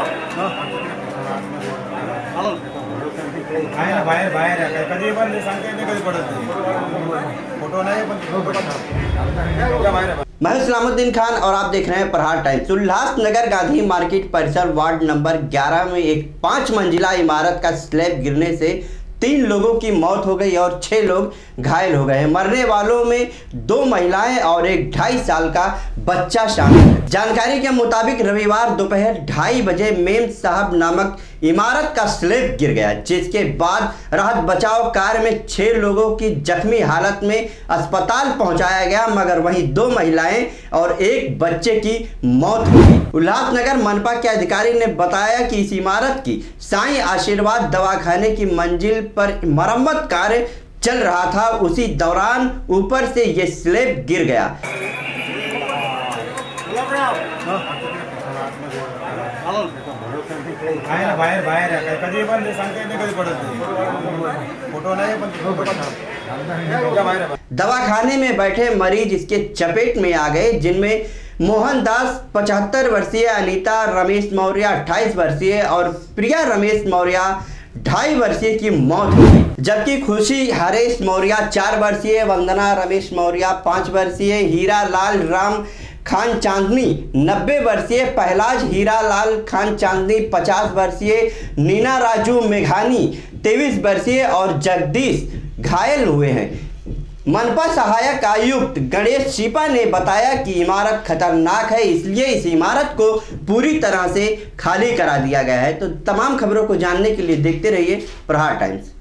बाहेर बाहेर कधी पण सांगता येते कधी पडत नाही फोटो नाही पण मैं सलामुद्दीन खान और आप देख रहे हैं प्रहार टाइम्स। उल्लासनगर गांधी मार्केट परिसर वार्ड नंबर 11 में एक 5 मंजिला इमारत का स्लैब गिरने से 3 लोगों की मौत हो गई और 6 लोग घायल हो गए हैं। मरने वालों में 2 महिलाएं और एक 2.5 साल का बच्चा शामिल है। जानकारी के मुताबिक रविवार दोपहर 2:30 बजे मेम साहब नामक इमारत का स्लैब गिर गया, जिसके बाद राहत बचाव कार्य में 6 लोगों की जख्मी हालत में अस्पताल पहुंचाया गया, मगर वहीं 2 महिलाएं और एक बच्चे की मौत हो गई। उल्लासनगर मनपा के अधिकारी ने बताया कि इस इमारत की साईं आशीर्वाद दवाखाने की मंजिल पर मरम्मत कार्य चल रहा था, उसी दौरान ऊपर से ये स्लैब गिर गया। बाहेर बाहेर कधी पण सांगता येते कधी पडत नाही फोटो नाही पण दवाखाने में बैठे मरीज इसके चपेट में आ गए, जिनमें मोहनदास 75 वर्षीय, अनीता रमेश मौर्य 28 वर्षीय और प्रिया रमेश मौर्य 2.5 वर्षीय की मौत हो गई, जबकि खुशी हरेश मौर्य 4 वर्षीय, वंदना रमेश मौर्य 5 वर्षीय, हीरा लाल राम खान चांदनी 90 वर्षीय, पहलाज हीरा लाल खान चांदनी 50 वर्षीय, नीना राजू मेघानी 23 वर्षीय और जगदीश घायल हुए हैं। मनपा सहायक आयुक्त गणेश शिपा ने बताया कि इमारत खतरनाक है, इसलिए इस इमारत को पूरी तरह से खाली करा दिया गया है। तो तमाम खबरों को जानने के लिए देखते रहिए प्रहार टाइम्स।